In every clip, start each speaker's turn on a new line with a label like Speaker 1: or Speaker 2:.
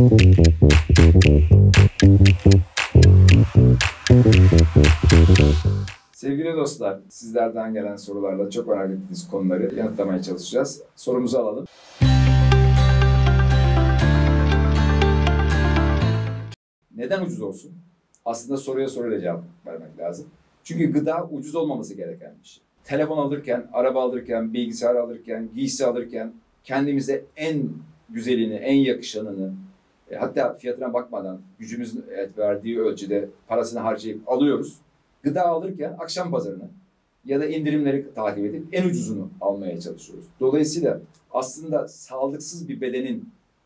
Speaker 1: Sevgili dostlar, sizlerden gelen sorularla çok merak ettiğiniz konuları yanıtlamaya çalışacağız. Sorumuzu alalım. Neden ucuz olsun? Aslında soruya soruyla cevap vermek lazım. Çünkü gıda ucuz olmaması gereken bir şey. Telefon alırken, araba alırken, bilgisayar alırken, giysi alırken kendimize en güzelini, en yakışanını, hatta fiyatına bakmadan gücümüzün verdiği ölçüde parasını harcayıp alıyoruz. Gıda alırken akşam pazarını ya da indirimleri takip edip en ucuzunu almaya çalışıyoruz. Dolayısıyla aslında sağlıksız bir bedenin,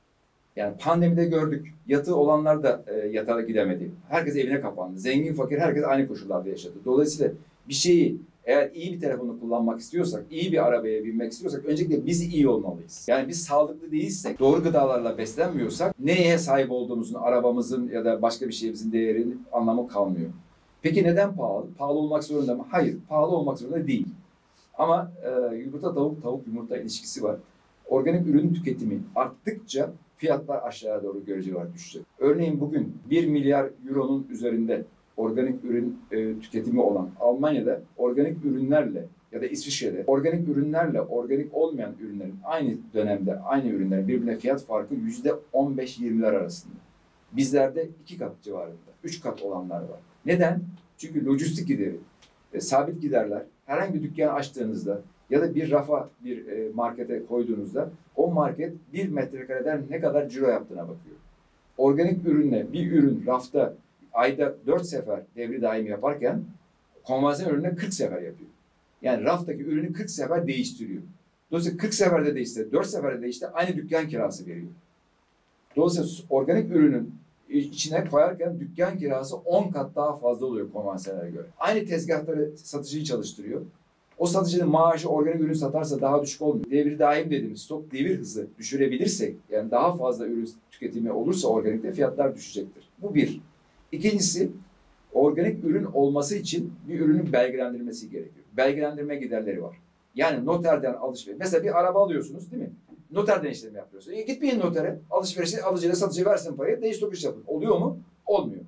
Speaker 1: yani pandemide gördük, yatağı olanlar da yatağa gidemedi. Herkes evine kapandı. Zengin, fakir, herkes aynı koşullarda yaşadı. Dolayısıyla bir şeyi eğer iyi bir telefonu kullanmak istiyorsak, iyi bir arabaya binmek istiyorsak öncelikle biz iyi olmalıyız. Yani biz sağlıklı değilsek, doğru gıdalarla beslenmiyorsak neye sahip olduğumuzun, arabamızın ya da başka bir şeyimizin değerinin anlamı kalmıyor. Peki neden pahalı? Pahalı olmak zorunda mı? Hayır, pahalı olmak zorunda değil. Ama yumurta tavuk, tavuk yumurta ilişkisi var. Organik ürün tüketimi arttıkça fiyatlar aşağıya doğru görece olarak düşecek. Örneğin bugün 1 milyar euronun üzerinde organik ürün tüketimi olan Almanya'da organik ürünlerle ya da İsviçre'de organik ürünlerle organik olmayan ürünlerin aynı dönemde aynı ürünlerin birbirine fiyat farkı %15-20'ler arasında. Bizlerde 2 kat civarında, 3 kat olanlar var. Neden? Çünkü lojistik gideri, sabit giderler herhangi bir dükkan açtığınızda ya da bir rafa bir markete koyduğunuzda o market 1 metrekareden ne kadar ciro yaptığına bakıyor. Organik ürünle bir ürün rafta ayda 4 sefer devri daim yaparken konvansiyonel ürünle 40 sefer yapıyor. Yani raftaki ürünü 40 sefer değiştiriyor. Dolayısıyla 40 seferde değişse, 4 seferde değişse aynı dükkan kirası veriyor. Dolayısıyla organik ürünün içine koyarken dükkan kirası 10 kat daha fazla oluyor konvansiyonele göre. Aynı tezgahları satıcıyı çalıştırıyor. O satıcının maaşı organik ürün satarsa daha düşük olmuyor. Devri daim dediğimiz stok devir hızı düşürebilirsek, yani daha fazla ürün tüketimi olursa organikte fiyatlar düşecektir. Bu bir. İkincisi, organik ürün olması için bir ürünün belgelendirilmesi gerekiyor. Belgelendirme giderleri var. Yani noterden alışveriş. Mesela bir araba alıyorsunuz değil mi? Noterden işlem yapıyorsunuz. Gitmeyin notere. Alışverişi alıcıyla satıcı versin parayı. Değiş tokuş yapın. Oluyor mu? Olmuyor.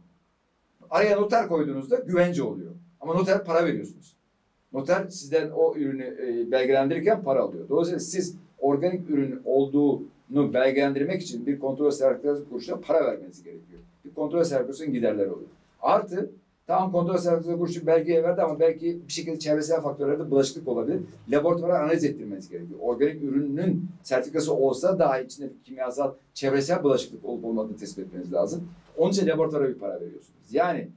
Speaker 1: Araya noter koyduğunuzda güvence oluyor. Ama noter para veriyorsunuz. Noter sizden o ürünü belgelendirirken para alıyor. Dolayısıyla siz organik ürün olduğunu belgelendirmek için bir kontrol sertifikası kuruluşuna para vermeniz gerekiyor. Bir kontrol sertifikasının giderleri oluyor. Artı tamam kontrol sertifikası kuruluşu belgeye verdi ama belki bir şekilde çevresel faktörlerde bulaşıklık olabilir. Laboratuvara analiz ettirmeniz gerekiyor. Organik ürünün sertifikası olsa daha içinde kimyasal, çevresel bulaşıklık olup olmadığını tespit etmeniz lazım. Onun için laboratuvara bir para veriyorsunuz. Yani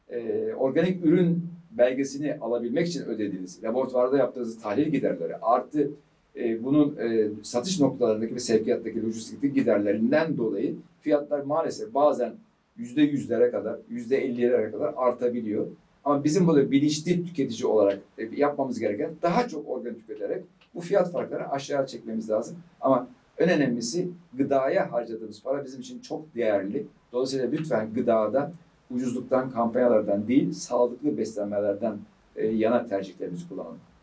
Speaker 1: organik ürün belgesini alabilmek için ödediğiniz, laboratuvarda yaptığınız tahlil giderleri artı bunun satış noktalarındaki ve sevkiyattaki lojistikteki giderlerinden dolayı fiyatlar maalesef bazen %100'lere kadar, %50'lere kadar artabiliyor. Ama bizim burada bilinçli tüketici olarak yapmamız gereken daha çok organik tüketerek bu fiyat farklarını aşağı çekmemiz lazım. Ama en önemlisi gıdaya harcadığımız para bizim için çok değerli. Dolayısıyla lütfen gıdada ucuzluktan, kampanyalardan değil, sağlıklı beslenmelerden yana tercihlerimizi kullanalım.